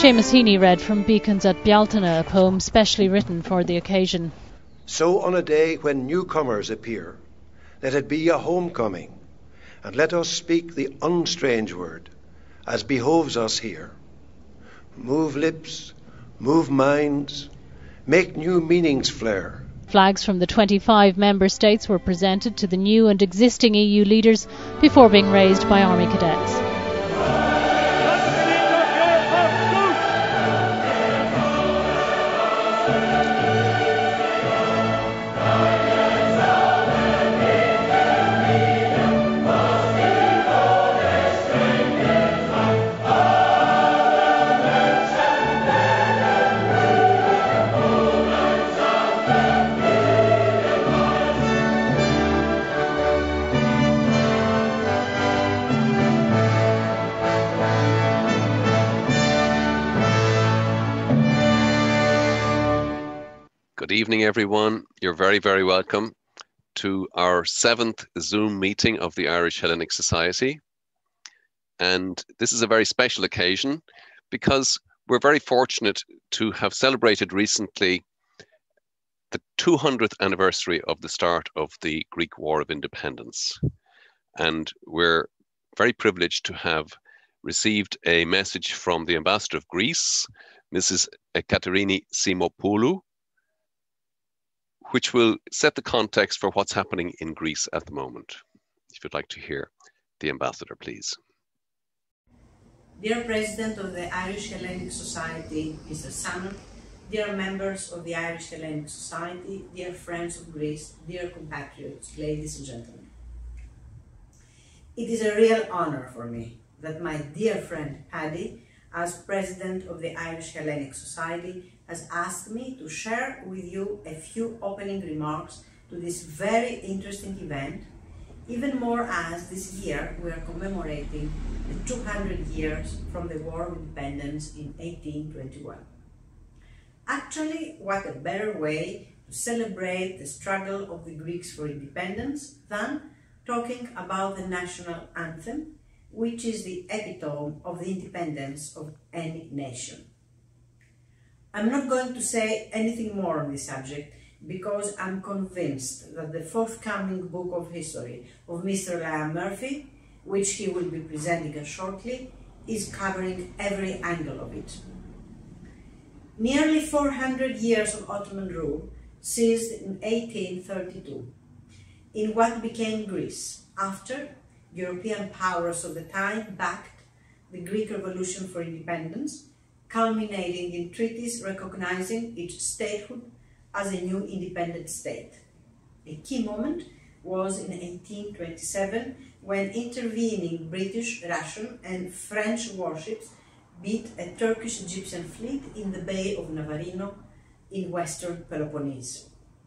Seamus Heaney read from Beacons at Bealtaine, a poem specially written for the occasion. So on a day when newcomers appear, let it be a homecoming, and let us speak the unstrange word, as behoves us here. Move lips, move minds, make new meanings flare. Flags from the 25 member states were presented to the new and existing EU leaders before being raised by army cadets. Good evening, everyone. You're very, very welcome to our 7th Zoom meeting of the Irish-Hellenic Society. And this is a very special occasion because we're very fortunate to have celebrated recently the 200th anniversary of the start of the Greek War of Independence. And we're very privileged to have received a message from the Ambassador of Greece, Mrs. Ekaterini Simopoulou, which will set the context for what's happening in Greece at the moment. If you'd like to hear the ambassador, please. Dear President of the Irish-Hellenic Society, Mr. Sanon, dear members of the Irish-Hellenic Society, dear friends of Greece, dear compatriots, ladies and gentlemen. It is a real honor for me that my dear friend Paddy, as President of the Irish-Hellenic Society, has asked me to share with you a few opening remarks to this very interesting event, even more as this year we are commemorating the 200 years from the War of Independence in 1821. Actually, what a better way to celebrate the struggle of the Greeks for independence than talking about the national anthem, which is the epitome of the independence of any nation. I'm not going to say anything more on this subject because I'm convinced that the forthcoming book of history of Mr. Liam Murphy, which he will be presenting us shortly, is covering every angle of it. Nearly 400 years of Ottoman rule ceased in 1832, in what became Greece, after European powers of the time backed the Greek Revolution for independence, culminating in treaties recognizing its statehood as a new independent state. A key moment was in 1827 when intervening British, Russian and French warships beat a Turkish Egyptian fleet in the Bay of Navarino in western Peloponnese.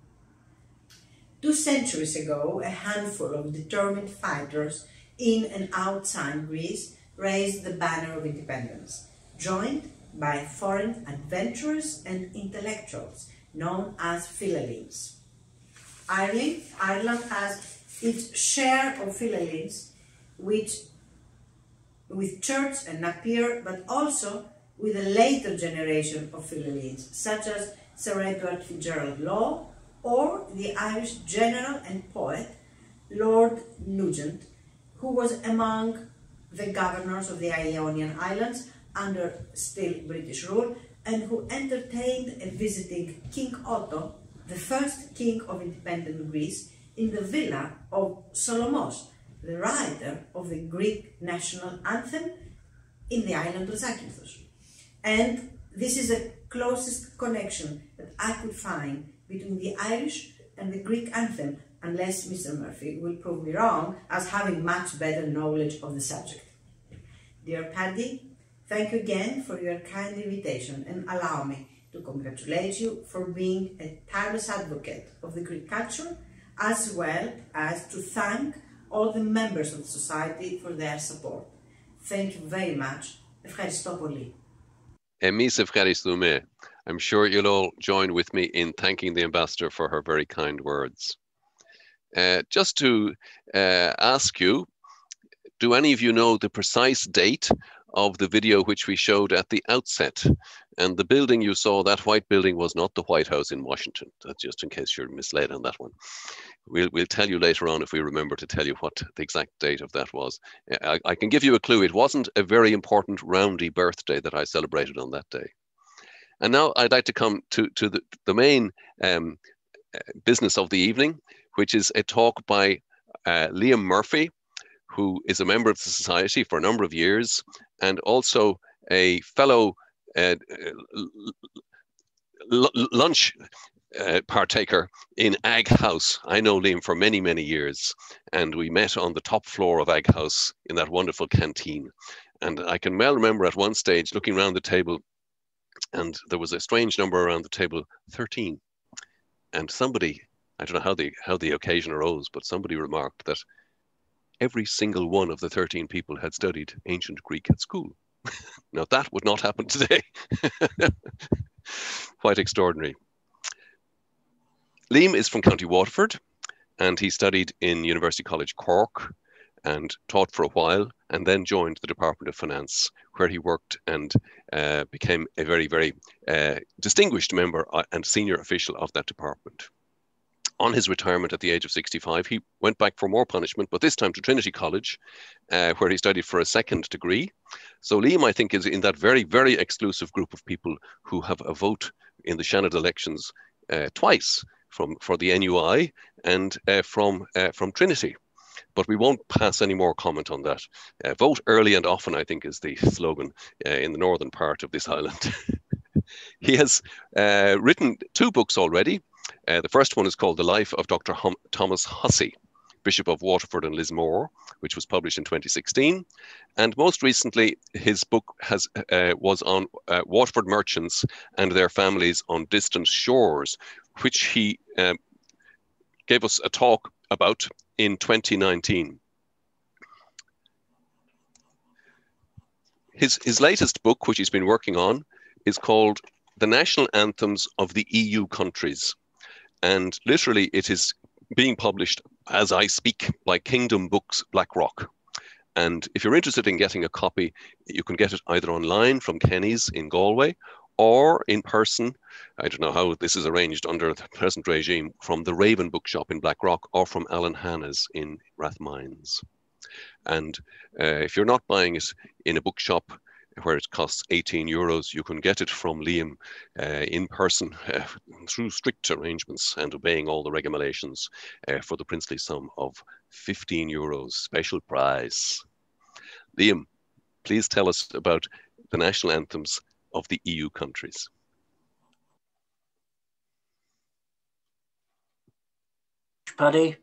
2 centuries ago, a handful of determined fighters in and outside Greece raised the banner of independence, joined by foreign adventurers and intellectuals known as Philhellenes. Ireland has its share of Philhellenes with Church and Napier, but also with a later generation of Philhellenes, such as Sir Edward Fitzgerald Law or the Irish general and poet Lord Nugent, who was among the governors of the Ionian Islands under still British rule, and who entertained a visiting King Otto, the first king of independent Greece, in the villa of Solomos, the writer of the Greek national anthem in the island of Zakynthos. And this is the closest connection that I could find between the Irish and the Greek anthem, unless Mr. Murphy will prove me wrong as having much better knowledge of the subject. Dear Paddy, thank you again for your kind invitation, and allow me to congratulate you for being a tireless advocate of the Greek culture, as well as to thank all the members of the Society for their support. Thank you very much. Ευχαριστώ πολύ. Εμείς ευχαριστούμε. I'm sure you'll all join with me in thanking the ambassador for her very kind words. Just to ask you, do any of you know the precise date of the video which we showed at the outset. And the building you saw, that white building, was not the White House in Washington. That's just in case you're misled on that one. We'll tell you later on if we remember to tell you what the exact date of that was. I can give you a clue. It wasn't a very important roundy birthday that I celebrated on that day. And now I'd like to come to the main business of the evening, which is a talk by Liam Murphy, who is a member of the Society for a number of years and also a fellow lunch partaker in Ag House. I know Liam for many, many years, and we met on the top floor of Ag House in that wonderful canteen. And I can well remember at one stage looking around the table, and there was a strange number around the table, 13. And somebody, I don't know how the occasion arose, but somebody remarked that every single one of the 13 people had studied ancient Greek at school. Now that would not happen today. Quite extraordinary. Liam is from County Waterford, and he studied in University College Cork and taught for a while, and then joined the Department of Finance, where he worked and became a very, very distinguished member and senior official of that department. On his retirement at the age of 65, he went back for more punishment, but this time to Trinity College, where he studied for a second degree. So Liam, I think, is in that very, very exclusive group of people who have a vote in the Shannon elections twice, for the NUI and from Trinity. But we won't pass any more comment on that. Vote early and often, I think, is the slogan in the northern part of this island. He has written 2 books already. The first one is called The Life of Dr. Thomas Hussey, Bishop of Waterford and Lismore, which was published in 2016. And most recently, his book was on Waterford merchants and their families on distant shores, which he gave us a talk about in 2019. His latest book, which he's been working on, is called The National Anthems of the EU Countries. And literally it is being published as I speak by Kingdom Books Blackrock. And if you're interested in getting a copy, you can get it either online from Kenny's in Galway or in person. I don't know how this is arranged under the present regime, from the Raven Bookshop in Blackrock or from Alan Hanna's in Rathmines. And if you're not buying it in a bookshop where it costs 18 euros, you can get it from Liam in person through strict arrangements and obeying all the regulations for the princely sum of 15 euros, special price. Liam, please tell us about the national anthems of the EU countries. Paddy,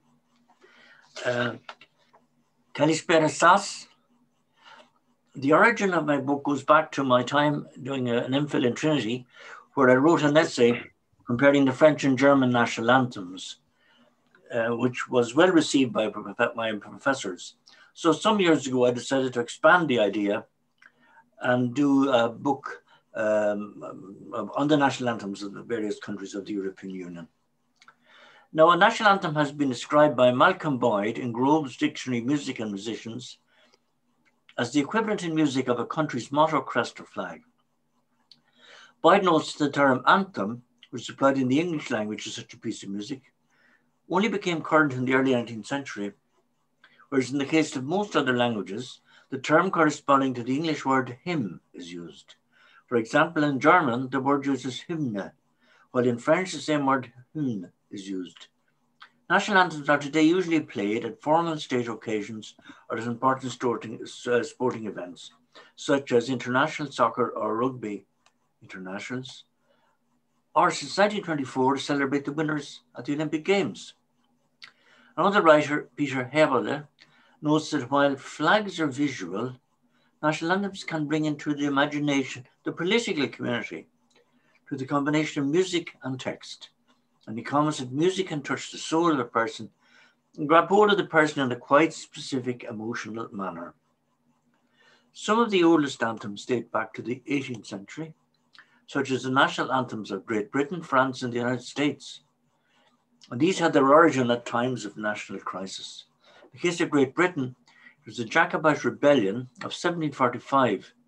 Kalispera Sas. The origin of my book goes back to my time doing an MPhil in Trinity, where I wrote an essay comparing the French and German national anthems, which was well received by my professors. So some years ago, I decided to expand the idea and do a book on the national anthems of the various countries of the European Union. Now, a national anthem has been described by Malcolm Boyd in Grove's Dictionary of Music and Musicians as the equivalent in music of a country's motto, crest, or flag. Boyd notes the term anthem, which is applied in the English language to such a piece of music, only became current in the early 19th century, whereas in the case of most other languages, the term corresponding to the English word hymn is used. For example, in German, the word used is hymne, while in French, the same word hymne is used. National anthems are today usually played at formal state occasions or at important sporting events, such as international soccer or rugby internationals, or since 1924 to celebrate the winners at the Olympic Games. Another writer, Peter Heberle, notes that while flags are visual, national anthems can bring into the imagination the political community through the combination of music and text. And he comments that music can touch the soul of a person and grab hold of the person in a quite specific emotional manner. Some of the oldest anthems date back to the 18th century, such as the national anthems of Great Britain, France, and the United States. And these had their origin at times of national crisis. In the case of Great Britain, it was the Jacobite Rebellion of 1745,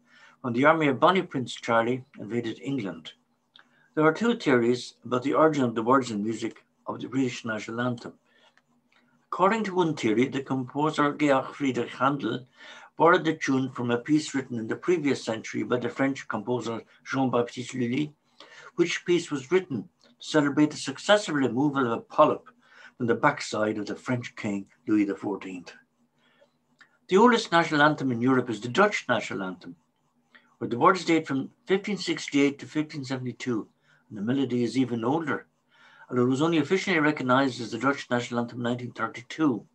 when the army of Bonnie Prince Charlie invaded England. There are two theories about the origin of the words and music of the British national anthem. According to one theory, the composer Georg Friedrich Handel borrowed the tune from a piece written in the previous century by the French composer Jean-Baptiste Lully, which piece was written to celebrate the successful removal of a polyp from the backside of the French king Louis XIV. The oldest national anthem in Europe is the Dutch national anthem, where the words date from 1568 to 1572, and the melody is even older, although it was only officially recognized as the Dutch national anthem in 1932.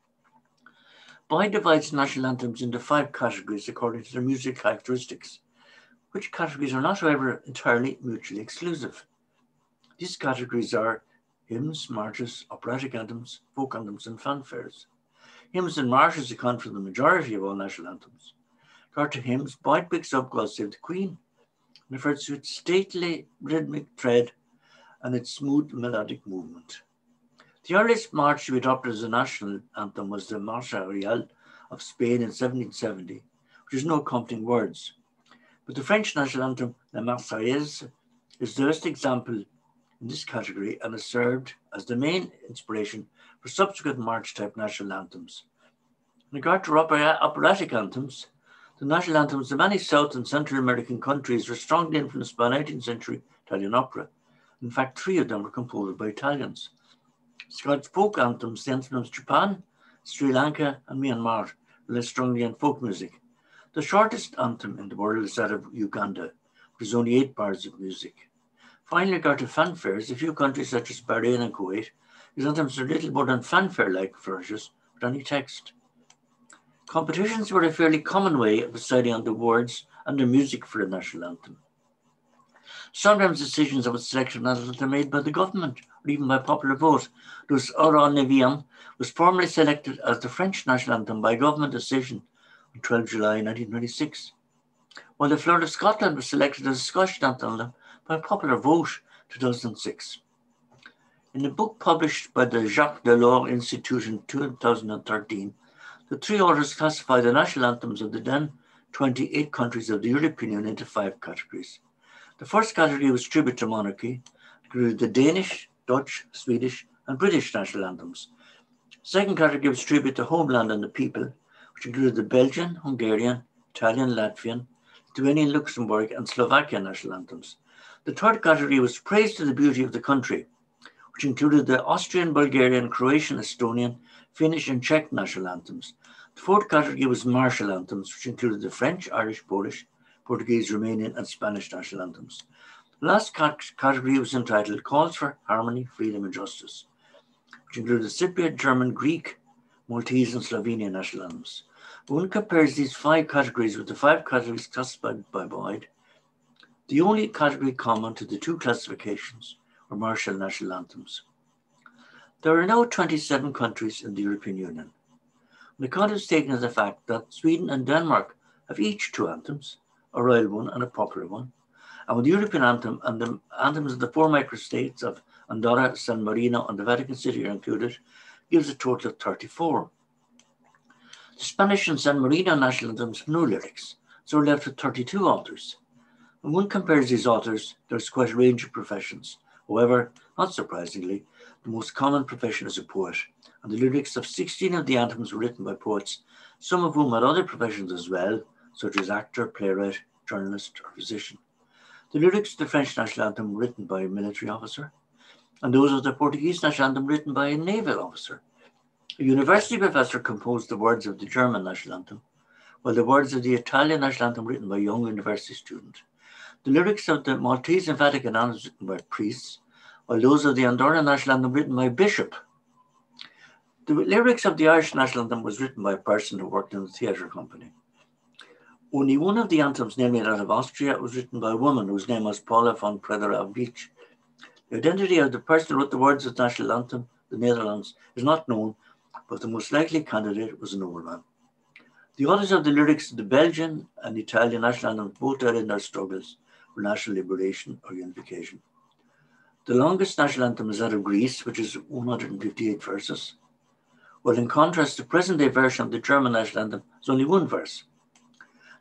Boyd divides national anthems into 5 categories according to their music characteristics, which categories are not, however, entirely mutually exclusive. These categories are hymns, marches, operatic anthems, folk anthems, and fanfares. Hymns and marches account for the majority of all national anthems. Regard to hymns, Boyd picks up God Save the Queen and refers to its stately rhythmic tread and its smooth melodic movement. The earliest march to be adopted as a national anthem was the Marcha Real of Spain in 1770, which has no accompanying words. But the French national anthem, La Marseillaise, is the best example in this category and has served as the main inspiration for subsequent march-type national anthems. In regard to operatic anthems, the national anthems of many South and Central American countries were strongly influenced by 19th century Italian opera. In fact, 3 of them were composed by Italians. Scots folk anthems, the anthems of Japan, Sri Lanka, and Myanmar, rely strongly on folk music. The shortest anthem in the world is that of Uganda, which is only 8 bars of music. Finally, in regard to fanfares, a few countries such as Bahrain and Kuwait, these anthems are little more than fanfare-like flourishes with any text. Competitions were a fairly common way of deciding on the words and the music for a national anthem. Sometimes decisions of its selection of anthems are made by the government or even by popular vote. Thus, Ora Nevian was formally selected as the French national anthem by government decision on 12 July 1926, while the Flower of Scotland was selected as a Scottish anthem by popular vote in 2006. In a book published by the Jacques Delors Institute in 2013, the 3 authors classified the national anthems of the then 28 countries of the European Union into 5 categories. The first category was tribute to monarchy, included the Danish, Dutch, Swedish, and British national anthems. The second category was tribute to homeland and the people, which included the Belgian, Hungarian, Italian, Latvian, Lithuanian, Luxembourg, and Slovakian national anthems. The third category was praise to the beauty of the country, which included the Austrian, Bulgarian, Croatian, Estonian, Finnish, and Czech national anthems. The fourth category was martial anthems, which included the French, Irish, Polish, Portuguese, Romanian, and Spanish national anthems. The last category was entitled Calls for Harmony, Freedom, and Justice, which included Cypriot, German, Greek, Maltese, and Slovenian national anthems. When one compares these 5 categories with the 5 categories classified by Boyd, the only category common to the 2 classifications were martial national anthems. There are now 27 countries in the European Union. On account is taken as a fact that Sweden and Denmark have each 2 anthems, a royal one and a popular one, and with the European anthem and the anthems of the 4 microstates of Andorra, San Marino, and the Vatican City are included, gives a total of 34. The Spanish and San Marino national anthems have no lyrics, so we're left with 32 authors. When one compares these authors, there's quite a range of professions. However, not surprisingly, the most common profession is a poet, and the lyrics of 16 of the anthems were written by poets, some of whom had other professions as well, such as actor, playwright, journalist, or physician. The lyrics of the French national anthem were written by a military officer, and those of the Portuguese national anthem written by a naval officer. A university professor composed the words of the German national anthem, while the words of the Italian national anthem were written by a young university student. The lyrics of the Maltese and Vatican anthems written by priests, while those of the Andorran national anthem written by a bishop. The lyrics of the Irish national anthem was written by a person who worked in a theatre company. Only one of the anthems, namely that of Austria, was written by a woman whose name was Paula von Prederer-Vliet. The identity of the person who wrote the words of the national anthem, the Netherlands, is not known, but the most likely candidate was a nobleman. The authors of the lyrics of the Belgian and Italian national anthems both died in their struggles for national liberation or unification. The longest national anthem is that of Greece, which is 158 verses, while in contrast, the present-day version of the German national anthem is only 1 verse.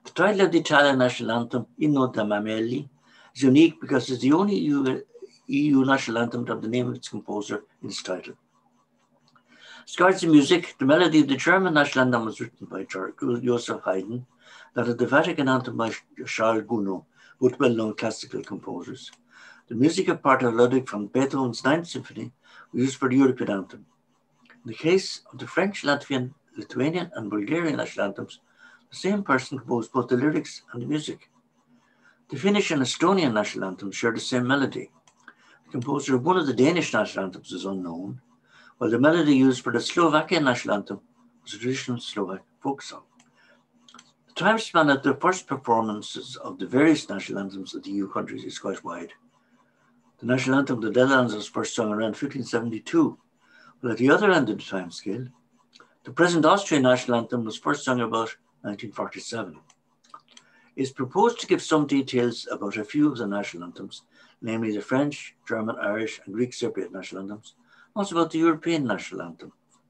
The title of the Italian national anthem, Inno da Mameli, is unique because it's the only EU national anthem to have the name of its composer in its title. As regards the music, the melody of the German national anthem was written by Joseph Haydn, that of the Vatican anthem by Charles Gounod, both well-known classical composers. The music of part of Ludwig van Beethoven's Ninth Symphony was used for the European anthem. In the case of the French, Latvian, Lithuanian, and Bulgarian national anthems, the same person composed both the lyrics and the music. The Finnish and Estonian national anthems share the same melody. The composer of one of the Danish national anthems is unknown, while the melody used for the Slovakian national anthem was a traditional Slovak folk song. The time span of the first performances of the various national anthems of the EU countries is quite wide. The national anthem of the Netherlands was first sung around 1572, while at the other end of the time scale, the present Austrian national anthem was first sung about 1947. It is proposed to give some details about a few of the national anthems, namely the French, German, Irish, and Greek Cypriot national anthems, also about the European national anthem.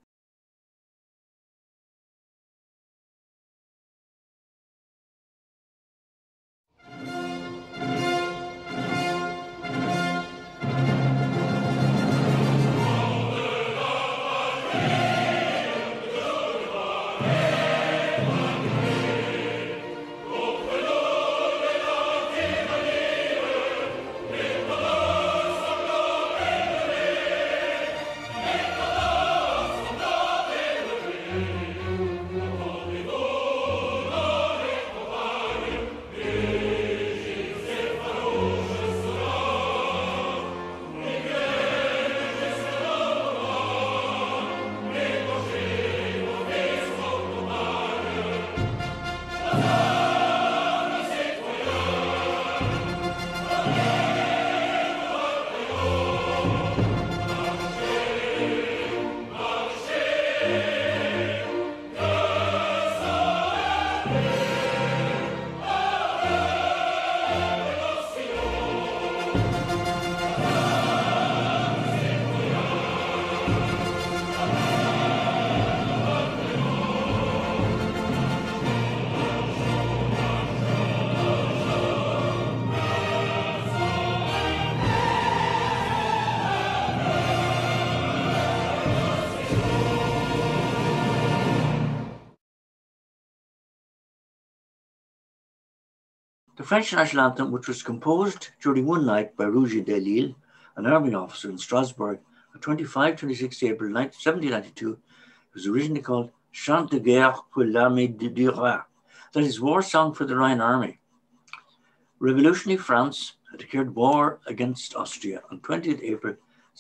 The French national anthem, which was composed during one night by Rouget de Lille, an army officer in Strasbourg, on 25-26 April 1792, was originally called Chant de guerre pour l'armée du Roi, that is, war song for the Rhine army. Revolutionary France had declared war against Austria on 20th April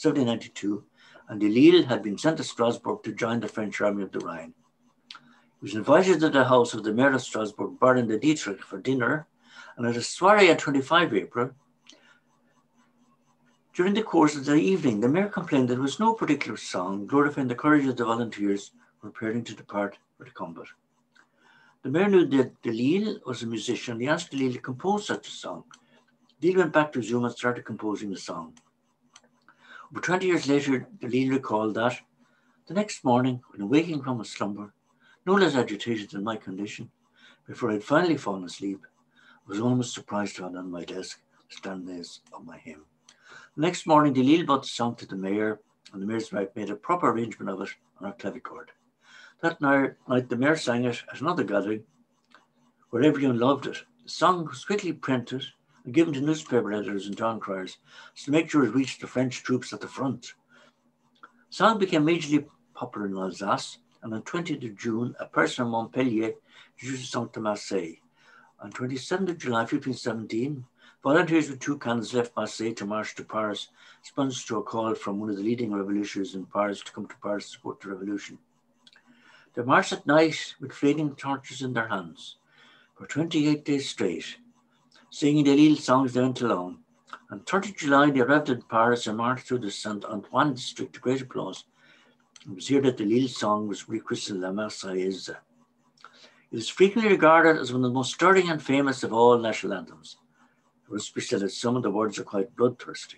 1792, and de Lille had been sent to Strasbourg to join the French army of the Rhine. He was invited to the house of the mayor of Strasbourg, Baron de Dietrich, for dinner, and at a soiree on 25 April, during the course of the evening, the mayor complained that there was no particular song glorifying the courage of the volunteers preparing to depart for the combat. The mayor knew that de Lille was a musician, and he asked de Lille to compose such a song. De Lille went back to his room and started composing the song. Over 20 years later, de Lille recalled that the next morning, when waking from a slumber, no less agitated than my condition, before I had finally fallen asleep, I was almost surprised to find on my desk the stanzas of my hymn. The next morning, de Lille brought the song to the mayor, and the mayor's wife made a proper arrangement of it on her clavichord. That night, the mayor sang it at another gathering, where everyone loved it. The song was quickly printed and given to newspaper editors and town criers to make sure it reached the French troops at the front. The song became immediately popular in Alsace, and on 20th of June, a person in Montpellier introduced the song to Marseille. On 27th of July 1517, volunteers with 2 cannons left Marseille to march to Paris, responding to a call from one of the leading revolutionaries in Paris to come to Paris to support the revolution. They marched at night with flaming torches in their hands. For 28 days straight, singing the Lille songs they went along. On 30th July, they arrived in Paris and marched through the Saint Antoine district to great applause. It was here that the Lille song was rechristened La Marseillaise. It is frequently regarded as one of the most stirring and famous of all national anthems. It must be said that some of the words are quite bloodthirsty.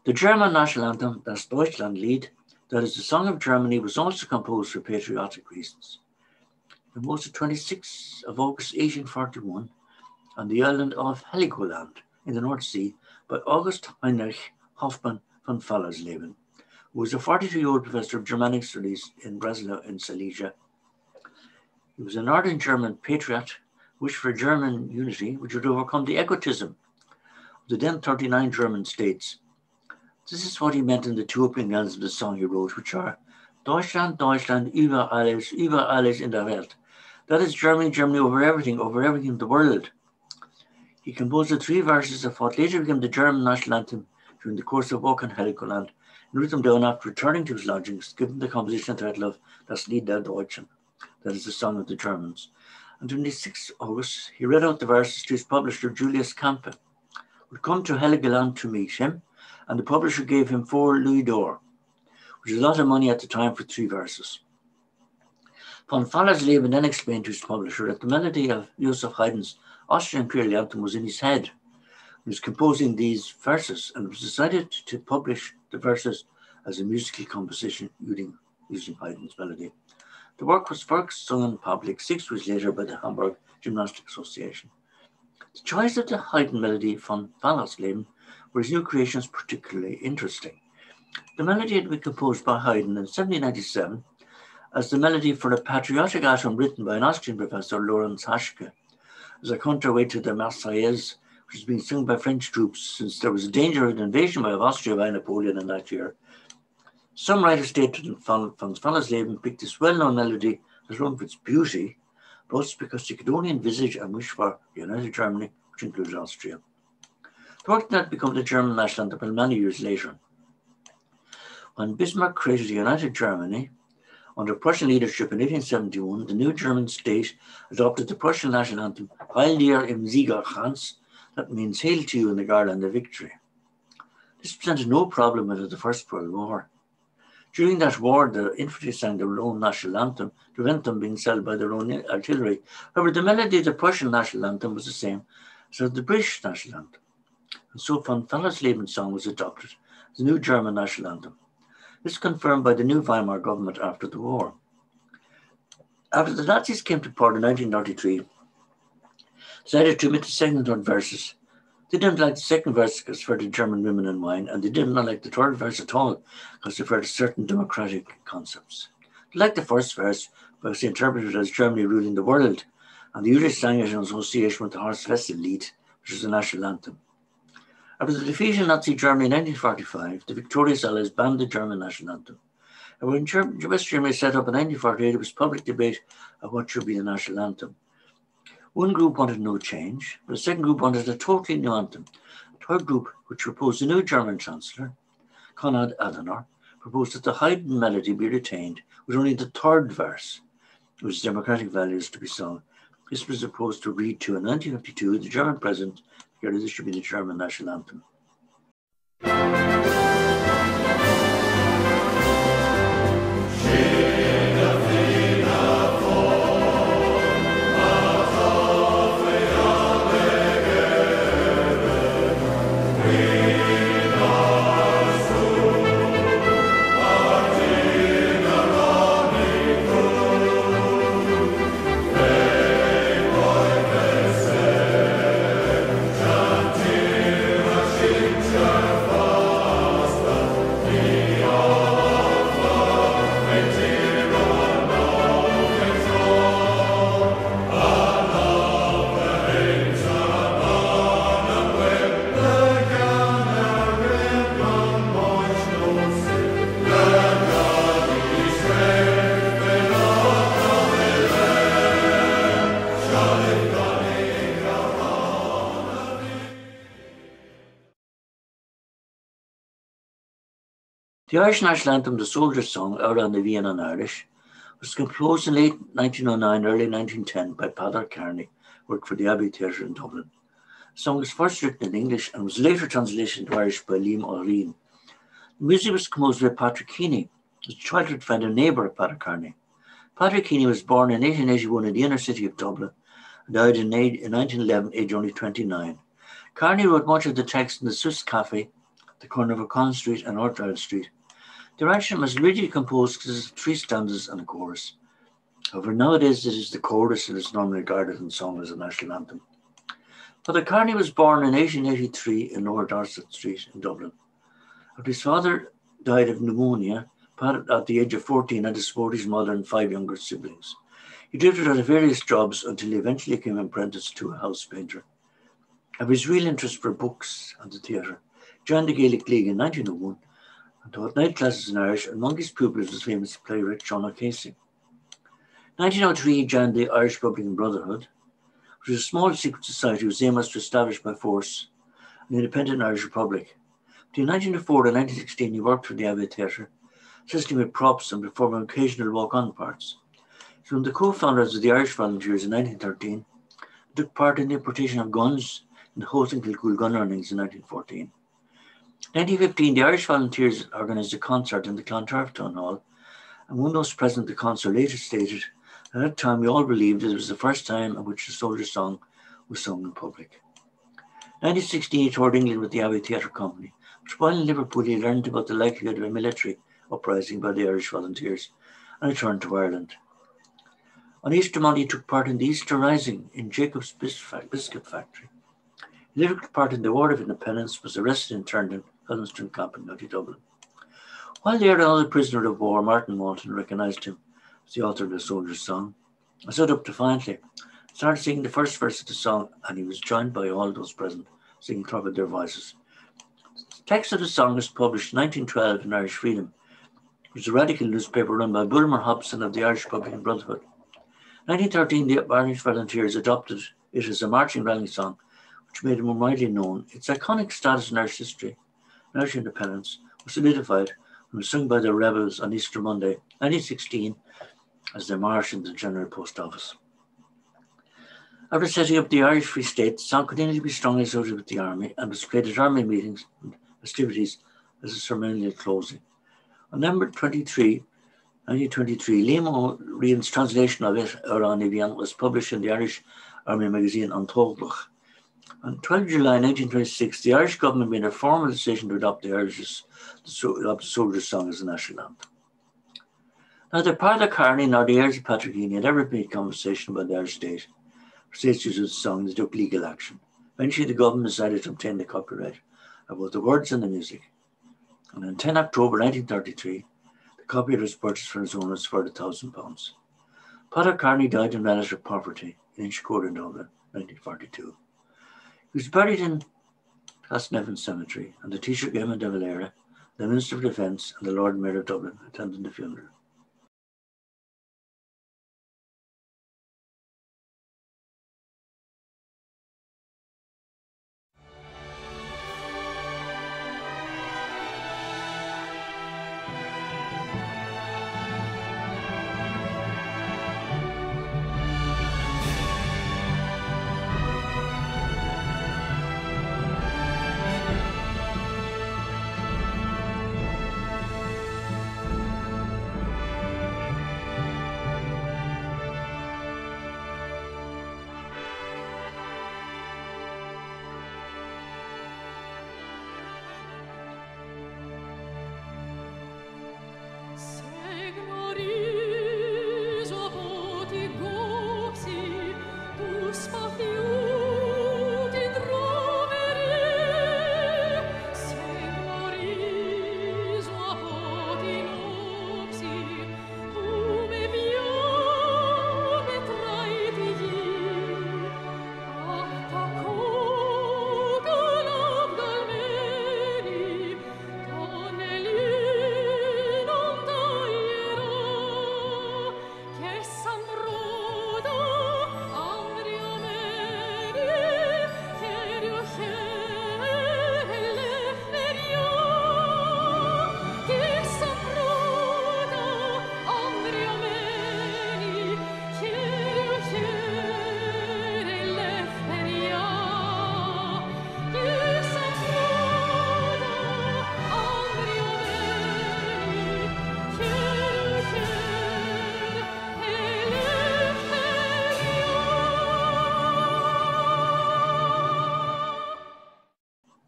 The German national anthem, Das Deutschlandlied, that is the Song of Germany, was also composed for patriotic reasons. Composed the 26th of August 1841 on the island of Heligoland in the North Sea by August Heinrich Hoffmann von Fallersleben, who was a 42-year-old professor of Germanic studies in Breslau in Silesia. He was a northern German patriot, wished for German unity, which would overcome the egotism of the then 39 German states. This is what he meant in the two opening lines of the song he wrote, which are Deutschland, Deutschland, über alles in der Welt. That is Germany, Germany over everything in the world. He composed the 3 verses of what later became the German national anthem during the course of walk on Heligoland, and wrote them down after returning to his lodgings, giving the composition the title of Das Lied der Deutschen, that is the Song of the Germans. And on the 6th of August, he read out the verses to his publisher, Julius Campe, who had come to Heligoland to meet him, and the publisher gave him 4 louis d'or, which is a lot of money at the time for 3 verses. Von Fallersleben then explained to his publisher that the melody of Joseph Haydn's Austrian imperial anthem was in his head. He was composing these verses, and it was decided to publish the verses as a musical composition using Haydn's melody. The work was first sung in public 6 weeks later by the Hamburg Gymnastic Association. The choice of the Haydn melody von Fallersleben were his new creations particularly interesting. The melody had been composed by Haydn in 1797 as the melody for a patriotic anthem written by an Austrian professor, Lorenz Haschke, as a counterweight to the Marseillaise, which has been sung by French troops since there was a danger of an invasion of Austria by Napoleon in that year. Some writers stated that von Fallersleben picked this well-known melody as one for its beauty, but also because he could only envisage and wish for the United Germany, which included Austria. The work did not become the German national anthem until many years later. When Bismarck created a United Germany, under Prussian leadership in 1871, the new German state adopted the Prussian national anthem, Heil dir im Siegerkranz, that means Hail to you in the garland of victory. This presented no problem until the First World War. During that war, the infantry sang their own national anthem to prevent them being shelled by their own artillery. However, the melody of the Prussian national anthem was the same as the British national anthem. And so von Fallersleben's song was adopted as the new German national anthem. This was confirmed by the new Weimar government after the war. After the Nazis came to power in 1933, decided to omit the second and third verses. They didn't like the second verse because it referred to German women and wine, and they did not like the third verse at all because it referred to certain democratic concepts. They liked the first verse because they interpreted it as Germany ruling the world, and they usually sang it in association with the Horst Wessel Lied, which is the national anthem. After the defeat in Nazi Germany in 1945, the victorious Allies banned the German national anthem. And when West Germany set up in 1948, there was public debate of what should be the national anthem. One group wanted no change, but the second group wanted a totally new anthem. The third group, which proposed the new German Chancellor, Konrad Adenauer, proposed that the Haydn melody be retained with only the third verse, which democratic values to be sung. This was opposed to read to in 1952, the German president declared this should be the German national anthem. The Irish national anthem, the Soldier's Song, out on the Vienna in Irish, was composed in late 1909, early 1910 by Padder Kearney, who worked for the Abbey Theatre in Dublin. The song was first written in English and was later translated into Irish by Liam O'Reen. The music was composed by Patrick Keaney, a childhood friend and neighbour of Padder Kearney. Patrick Keaney was born in 1881 in the inner city of Dublin and died in 1911, aged only 29. Kearney wrote much of the text in the Swiss Café the corner of O'Connell Street and Orchard Street. The arrangement was originally composed of 3 stanzas and a chorus. However, nowadays it is the chorus that is normally regarded and sung as a national anthem. Father Carney was born in 1883 in Lower Dorset Street in Dublin. After his father died of pneumonia at the age of 14 and to support his mother and 5 younger siblings, he drifted out of various jobs until he eventually became apprenticed to a house painter. Of his real interest for books and the theatre, joined the Gaelic League in 1901 and taught night classes in Irish, and among his pupils was famous playwright John O'Casey. In 1903, he joined the Irish Republican Brotherhood, which was a small secret society whose aim was to establish by force an independent Irish Republic. Between 1904 and 1916, he worked for the Abbey Theatre, assisting with props and performing occasional walk-on parts. He was one of the co-founders of the Irish Volunteers in 1913, and took part in the importation of guns in the Holt and Kilcool gun runnings in 1914. In 1915, the Irish Volunteers organised a concert in the Clontarf Town Hall, and one of those present at the concert later stated, at that time we all believed it was the first time in which the soldier song was sung in public. In 1916, he toured England with the Abbey Theatre Company, which while in Liverpool he learned about the likelihood of a military uprising by the Irish Volunteers and returned to Ireland. On Easter Monday, he took part in the Easter Rising in Jacob's Biscuit Factory. He later took part in the War of Independence, was arrested and interned in Helenston Camp in County Dublin. While there, another prisoner of war, Martin Walton, recognised him as the author of the soldier's song. I stood up defiantly, started singing the first verse of the song, and he was joined by all those present, singing top of their voices. The text of the song was published in 1912 in Irish Freedom, which was a radical newspaper run by Bulmer Hobson of the Irish Republican Brotherhood. In 1913, the Irish Volunteers adopted it as a marching rallying song, which made it more widely known. Its iconic status in Irish history and Irish independence was solidified when it was sung by the rebels on Easter Monday, 1916, as they marched into the General Post Office. After setting up the Irish Free State, the song continued to be strongly associated with the army and was played at army meetings and festivities as a ceremonial closing. On November 23, 1923, Liam O'Riordan's translation of it, Oran Evian, was published in the Irish Army magazine An Tóghlach. On 12 July 1926, the Irish government made a formal decision to adopt the soldier's song as a national anthem. Neither Father Carney nor the heirs of Patrick Heaney had ever made conversation about the Irish state. For state's use of the song, they took legal action. Eventually, the government decided to obtain the copyright of both the words and the music. And on 10 October 1933, the copyright was purchased from its owners for £1,000. Father Carney died in relative poverty in Inchicore in Dublin, 1942. He was buried in Glasnevin Cemetery, and the Taoiseach Eamon de Valera, the Minister of Defence, and the Lord Mayor of Dublin attended the funeral.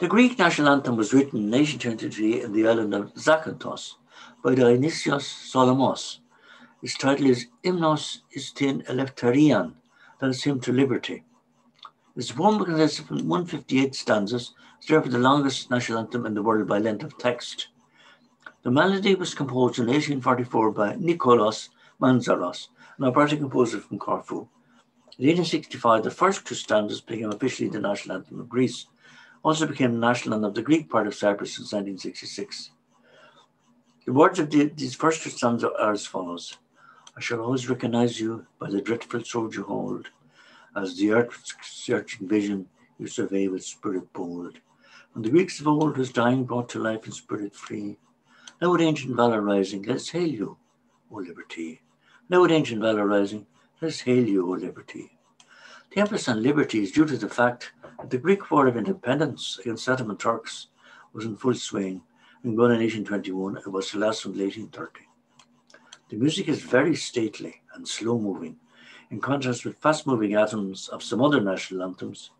The Greek national anthem was written in 1823 in the island of Zakynthos by Dionysios Solomos. Its title is Hymnos Istin Eleftherian, that is Hymn to Liberty. This poem consists of 158 stanzas, it's therefore the longest national anthem in the world by length of text. The melody was composed in 1844 by Nikolaos Manzaros, an operatic composer from Corfu. In 1865, the first two stanzas became officially the national anthem of Greece, also became the national anthem of the Greek part of Cyprus since 1966. The words of these first two stanzas are as follows. I shall always recognize you by the dreadful sword you hold, as the earth's searching vision you survey with spirit bold. When the Greeks of old was dying brought to life in spirit free, now with ancient valour rising, let's hail you, O liberty. Now with ancient valour rising, let's hail you, O liberty. The emphasis on liberty is due to the fact that the Greek War of Independence against Ottoman Turks was in full swing and begun in 1821 and was to last until 1830. The music is very stately and slow-moving, in contrast with fast-moving anthems of some other national anthems,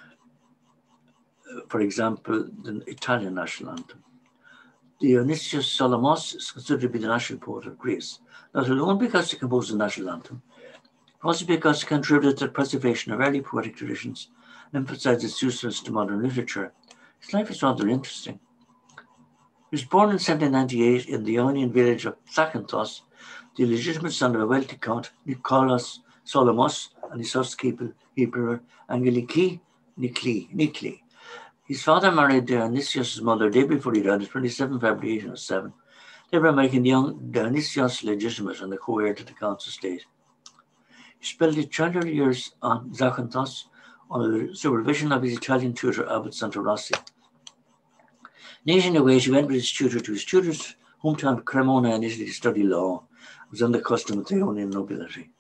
for example, the Italian national anthem. Dionysios Solomos is considered to be the national poet of Greece, not alone because he composed the national anthem, but also because he contributed to the preservation of early poetic traditions and emphasized its usefulness to modern literature. His life is rather interesting. He was born in 1798 in the Ionian village of Zakynthos, the illegitimate son of a wealthy count, Nikolaos Solomos, and his housekeeper, Angeliki Nikli. His father married Dionysios' mother the day before he died on 27 February 1807, thereby making the young Dionysios legitimate and the co-heir to the count's estate. He spent his childhood years on Zakynthos under the supervision of his Italian tutor, Abbot Santorossi. In 1808, he went with his tutor to his tutor's hometown Cremona in Italy to study law. It was on the custom of the Ionian nobility.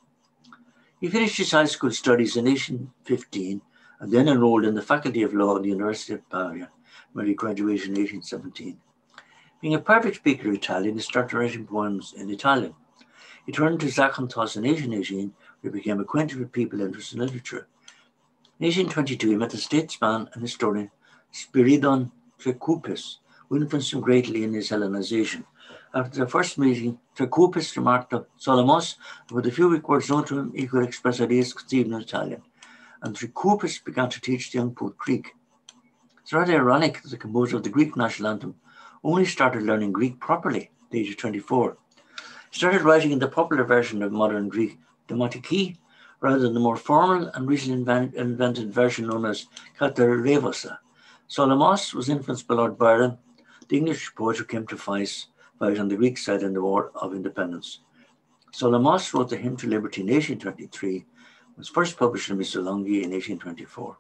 He finished his high school studies in 1815 and then enrolled in the Faculty of Law at the University of Pavia, where he graduated in 1817. Being a perfect speaker of Italian, he started writing poems in Italian. He turned to Zakynthos in 1818, where he became acquainted with people interested in literature. In 1822, he met the statesman and historian Spiridon Trikoupis, who influenced him greatly in his Hellenization. After their first meeting, Trikoupis remarked of Solomos that with a few weak words known to him, he could express ideas conceived in Italian, and Trikoupis began to teach the young poet Greek. It's rather ironic that the composer of the Greek national anthem only started learning Greek properly at the age of 24. He started writing in the popular version of modern Greek, Dematiki, rather than the more formal and recently invented version known as Katerevosa. Solomos was influenced by Lord Byron, the English poet who came to fight on the Greek side in the War of Independence. Solomos wrote the Hymn to Liberty in 1823, was first published in Missolonghi in 1824.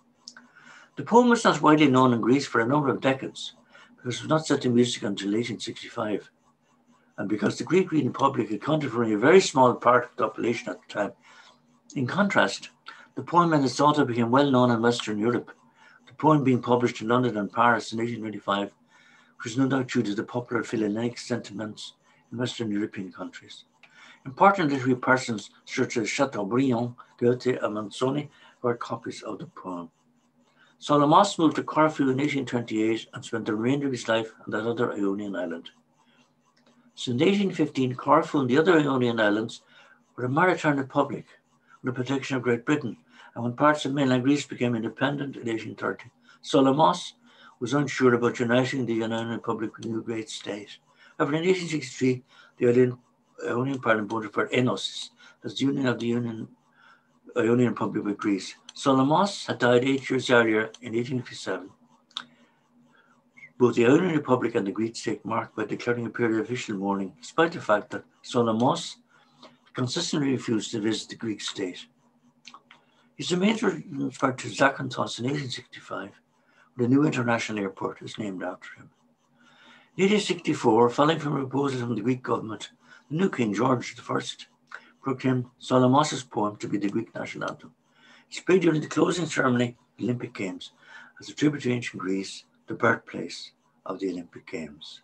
The poem was not widely known in Greece for a number of decades, because it was not set to music until 1865, and because the Greek reading public accounted for only a very small part of the population at the time. In contrast, the poem and its author became well known in Western Europe, the poem being published in London and Paris in 1825, which was no doubt due to the popular Hellenic sentiments in Western European countries. Important literary persons such as Chateaubriand, Goethe, and Manzoni wrote copies of the poem. Solomos moved to Corfu in 1828 and spent the remainder of his life on that other Ionian island. Since 1815, Corfu and the other Ionian islands were a maritime republic under the protection of Great Britain, and when parts of mainland Greece became independent in 1830, Solomos was unsure about uniting the Ionian Republic with a new great state. However, in 1863, the Ionian Parliament voted for enosis as the union of the Ionian Republic with Greece. Solomos had died 8 years earlier in 1857. Both the Ionian Republic and the Greek state marked by declaring a period of official mourning, despite the fact that Solomos consistently refused to visit the Greek state. His remains were transferred to Zakynthos in 1865, where the new international airport is named after him. In 1864, following from a proposal from the Greek government, the new King George I proclaimed Solomos' poem to be the Greek national anthem. It's played during the closing ceremony of the Olympic Games as a tribute to ancient Greece, the birthplace of the Olympic Games.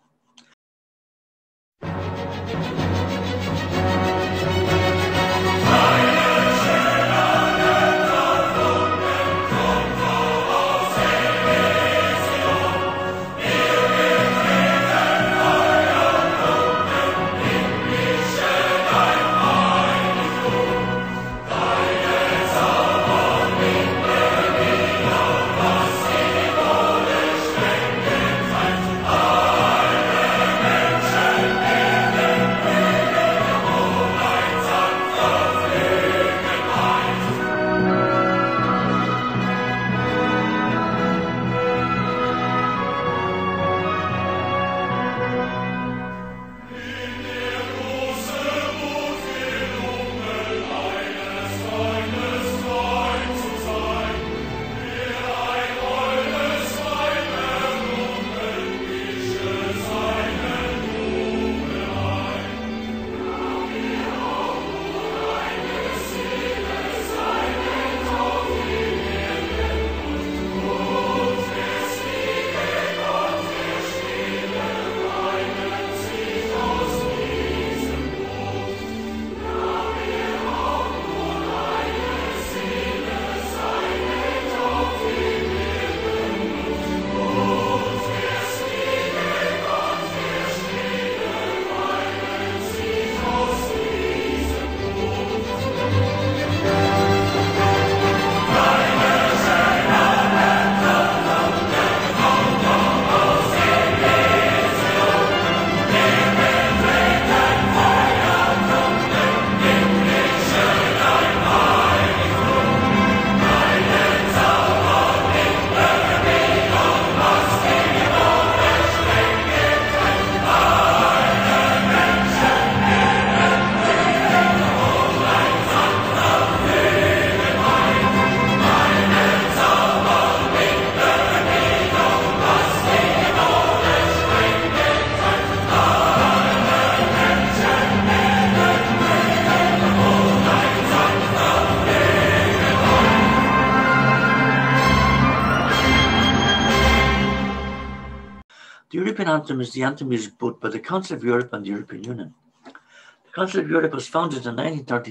European anthem is the anthem music both by the Council of Europe and the European Union. The Council of Europe was founded in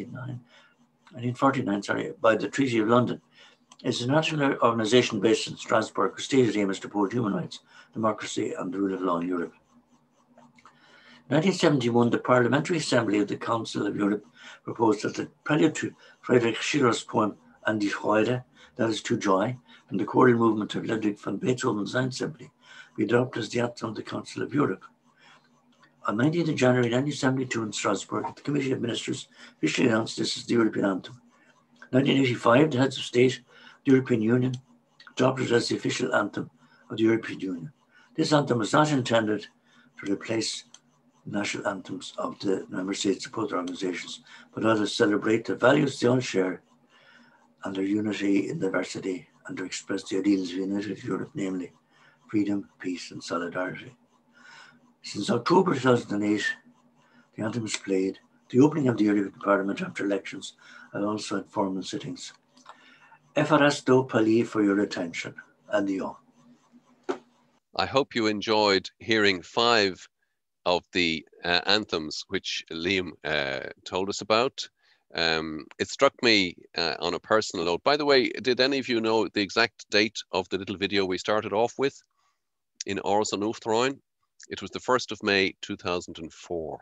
1949 by the Treaty of London. It's a national organisation based in Strasbourg whose stated aim is to promote human rights, democracy and the rule of law in Europe. In 1971, the Parliamentary Assembly of the Council of Europe proposed that the prelude to Friedrich Schiller's poem An die Freude, that is to joy, and the choral movement of Ludwig van Beethoven's Ensemble be adopted as the anthem of the Council of Europe. On 19th of January 1972 in Strasbourg, the Committee of Ministers officially announced this as the European anthem. In 1985, the heads of state, the European Union, adopted it as the official anthem of the European Union. This anthem was not intended to replace national anthems of the member states support organizations, but rather celebrate the values they all share and their unity in diversity, and to express the ideals of united Europe, namely freedom, peace and solidarity. Since October 2008, the anthem is played. The opening of the European Parliament after elections and also at formal sittings. Efarasto Pali for your attention. Adio. I hope you enjoyed hearing 5 of the anthems which Liam told us about. It struck me on a personal note. By the way, did any of you know the exact date of the little video we started off with in Áras an Uachtaráin? It was the 1st of May 2004.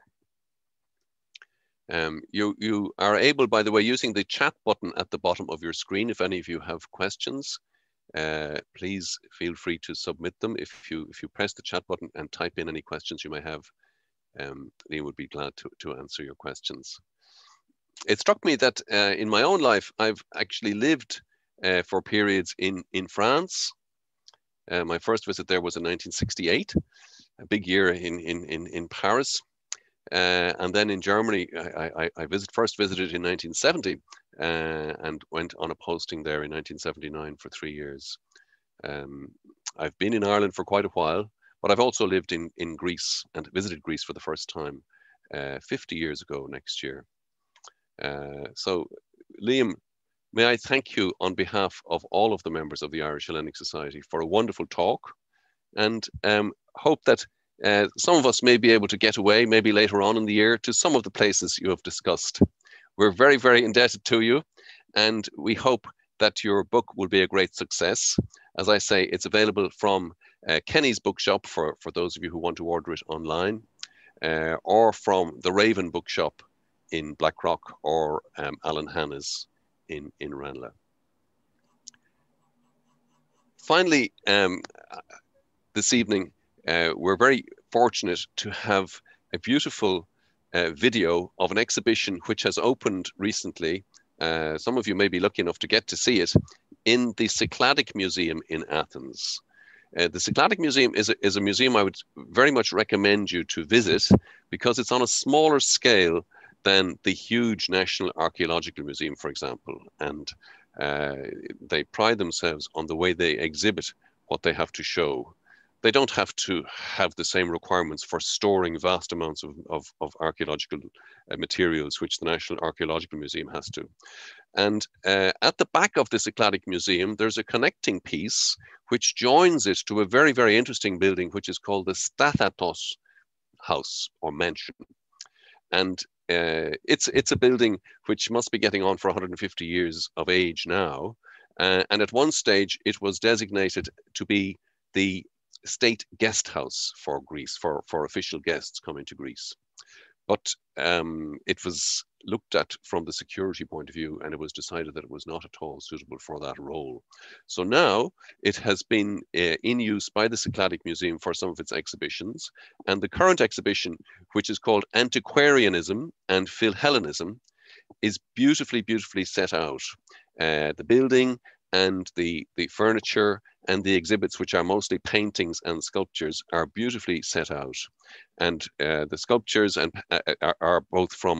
You are able, by the way, using the chat button at the bottom of your screen, if any of you have questions, please feel free to submit them. If you press the chat button and type in any questions you may have, Liam would be glad to answer your questions. It struck me that in my own life, I've actually lived for periods in France. My first visit there was in 1968, a big year in Paris. And then in Germany, I first visited in 1970 and went on a posting there in 1979 for 3 years. I've been in Ireland for quite a while, but I've also lived in Greece and visited Greece for the first time 50 years ago next year. So Liam, may I thank you on behalf of all of the members of the Irish-Hellenic Society for a wonderful talk, and hope that some of us may be able to get away, maybe later on in the year, to some of the places you have discussed. We're very, very indebted to you, and we hope that your book will be a great success. As I say, it's available from Kenny's Bookshop for those of you who want to order it online, or from the Raven Bookshop in Blackrock, or Alan Hanna's in Ranelagh. Finally, this evening, we're very fortunate to have a beautiful video of an exhibition which has opened recently. Some of you may be lucky enough to get to see it in the Cycladic Museum in Athens. The Cycladic Museum is a museum I would very much recommend you to visit, because it's on a smaller scale than the huge National Archaeological Museum, for example. And they pride themselves on the way they exhibit what they have to show. They don't have to have the same requirements for storing vast amounts of archaeological materials, which the National Archaeological Museum has to. And at the back of the Cycladic Museum, there's a connecting piece which joins it to a very, very interesting building, which is called the Stathatos House or Mansion. And it's a building which must be getting on for 150 years of age now. And at one stage, it was designated to be the state guest house for Greece, for official guests coming to Greece. But it was looked at from the security point of view, and it was decided that it was not at all suitable for that role. So now it has been in use by the Cycladic Museum for some of its exhibitions. And the current exhibition, which is called Antiquarianism and Philhellenism, is beautifully, beautifully set out. The building and the furniture and the exhibits, which are mostly paintings and sculptures, are beautifully set out. And the sculptures are both from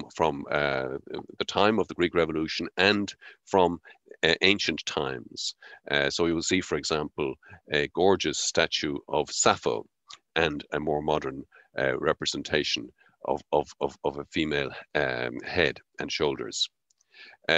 the time of the Greek Revolution and from ancient times. So you will see, for example, a gorgeous statue of Sappho and a more modern representation of a female head and shoulders.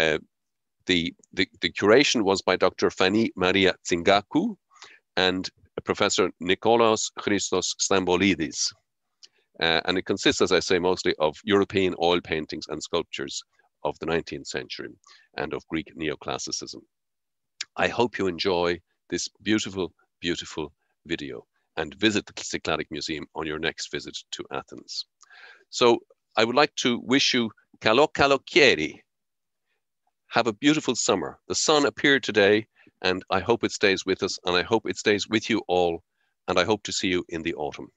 The curation was by Dr. Fanny Maria Tsingaku, and Professor Nikolaos Christos Stambolidis. And it consists, as I say, mostly of European oil paintings and sculptures of the 19th century and of Greek neoclassicism. I hope you enjoy this beautiful, beautiful video and visit the Cycladic Museum on your next visit to Athens. So I would like to wish you Καλό καλοκαίρι. Have a beautiful summer. The sun appeared today, and I hope it stays with us, and I hope it stays with you all, and I hope to see you in the autumn.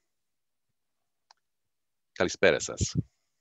Καλησπέρα σας.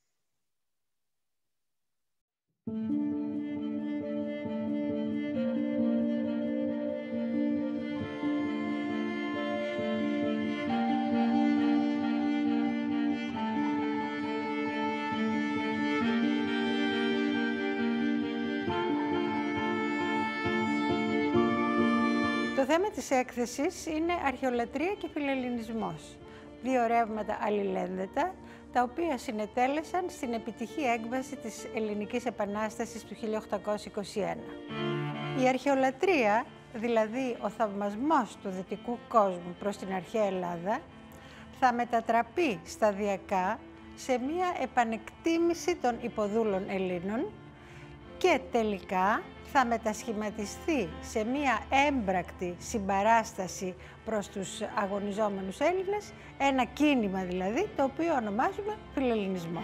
Το θέμα της έκθεσης είναι αρχαιολατρεία και φιλελληνισμός. Δύο ρεύματα αλληλένδετα, τα οποία συνετέλεσαν στην επιτυχή έκβαση της Ελληνικής Επανάστασης του 1821. Η αρχαιολατρεία, δηλαδή ο θαυμασμός του δυτικού κόσμου προς την αρχαία Ελλάδα, θα μετατραπεί σταδιακά σε μία επανεκτίμηση των υποδούλων Ελλήνων και τελικά θα μετασχηματιστεί σε μία έμπρακτη συμπαράσταση προς τους αγωνιζόμενους Έλληνες, ένα κίνημα δηλαδή, το οποίο ονομάζουμε φιλελληνισμό.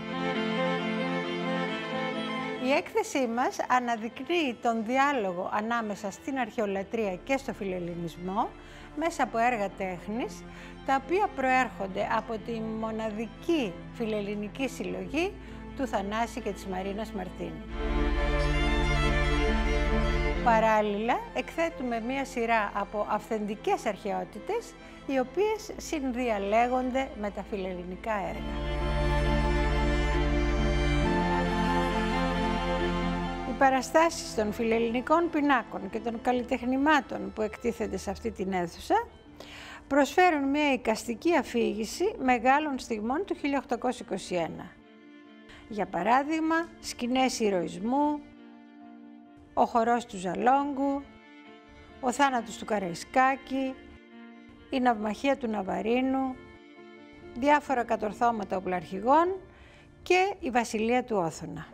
Η έκθεσή μας αναδεικνύει τον διάλογο ανάμεσα στην αρχαιολατρεία και στο φιλελληνισμό μέσα από έργα τέχνης, τα οποία προέρχονται από τη μοναδική φιλελληνική συλλογή του Θανάση και της Μαρίνας Μαρτίνη. Παράλληλα, εκθέτουμε μία σειρά από αυθεντικές αρχαιότητες, οι οποίες συνδιαλέγονται με τα φιλελληνικά έργα. Οι παραστάσεις των φιλελληνικών πινάκων και των καλλιτεχνημάτων που εκτίθενται σε αυτή την αίθουσα προσφέρουν μία εικαστική αφήγηση μεγάλων στιγμών του 1821. Για παράδειγμα, σκηνές ηρωισμού, ο χορός του Ζαλόγκου, ο θάνατος του Καραϊσκάκη, η ναυμαχία του Ναβαρίνου, διάφορα κατορθώματα οπλαρχηγών και η βασιλεία του Όθωνα.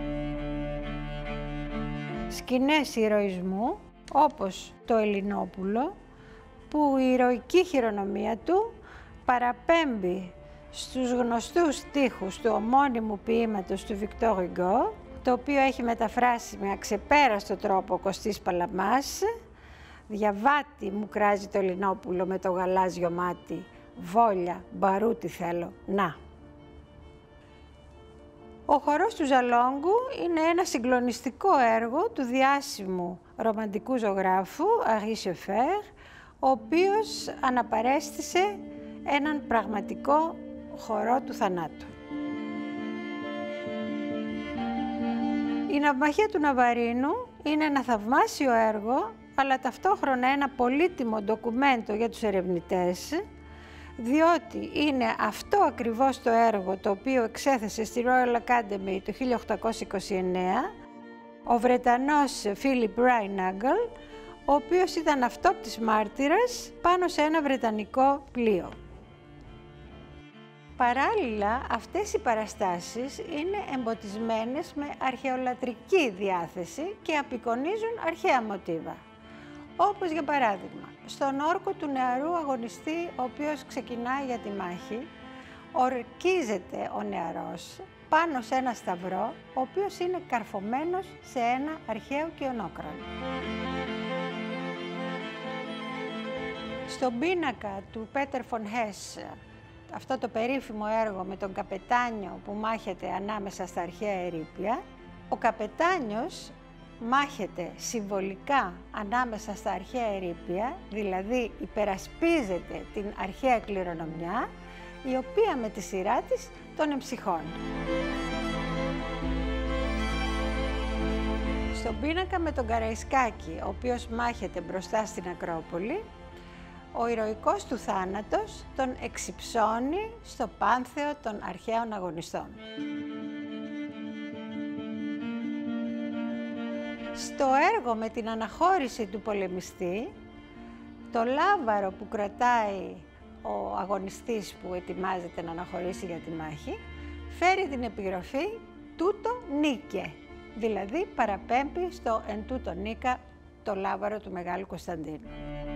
Σκηνές ηρωισμού, όπως το Ελληνόπουλο, που η ηρωική χειρονομία του παραπέμπει στους γνωστούς στίχους του ομώνυμου ποίηματος του Βικτόρ Ουγκό, το οποίο έχει μεταφράσει με αξεπέραστο τρόπο ο Κωστής Παλαμάς. «Διαβάτη μου κράζει το Ελληνόπουλο με το γαλάζιο μάτι, βόλια, μπαρούτι θέλω, να». Ο χορός του Ζαλόγκου είναι ένα συγκλονιστικό έργο του διάσημου ρομαντικού ζωγράφου Irish-Hellenic, ο οποίος αναπαρέστησε έναν πραγματικό χορό του θανάτου. Η ναυμαχία του Ναβαρίνου είναι ένα θαυμάσιο έργο, αλλά ταυτόχρονα ένα πολύτιμο ντοκουμέντο για τους ερευνητές, διότι είναι αυτό ακριβώς το έργο το οποίο εξέθεσε στη Royal Academy το 1829 ο Βρετανός Philip Reinagel, ο οποίος ήταν αυτόπτης μάρτυρας πάνω σε ένα βρετανικό πλοίο. Παράλληλα, αυτές οι παραστάσεις είναι εμποτισμένες με αρχαιολατρική διάθεση και απεικονίζουν αρχαία μοτίβα. Όπως για παράδειγμα, στον όρκο του νεαρού αγωνιστή, ο οποίος ξεκινάει για τη μάχη, ορκίζεται ο νεαρός πάνω σε ένα σταυρό, ο οποίος είναι καρφωμένος σε ένα αρχαίο κιονόκρανο. Στον πίνακα του Πέτερ Φον Χες, αυτό το περίφημο έργο με τον καπετάνιο που μάχεται ανάμεσα στα αρχαία ερείπια, ο καπετάνιος μάχεται συμβολικά ανάμεσα στα αρχαία ερείπια, δηλαδή υπερασπίζεται την αρχαία κληρονομιά, η οποία με τη σειρά της τον εμψυχώνει. Στον πίνακα με τον Καραϊσκάκη, ο οποίος μάχεται μπροστά στην Ακρόπολη, ο ηρωικός του θάνατος τον εξυψώνει στο πάνθεο των αρχαίων αγωνιστών. Στο έργο με την αναχώρηση του πολεμιστή Το λάβαρο που κρατάει ο αγωνιστής που ετοιμάζεται να αναχωρήσει για τη μάχη φέρει την επιγραφή «Τούτο νίκε», δηλαδή παραπέμπει στο «Εν τούτο νίκα» το λάβαρο του Μεγάλου Κωνσταντίνου.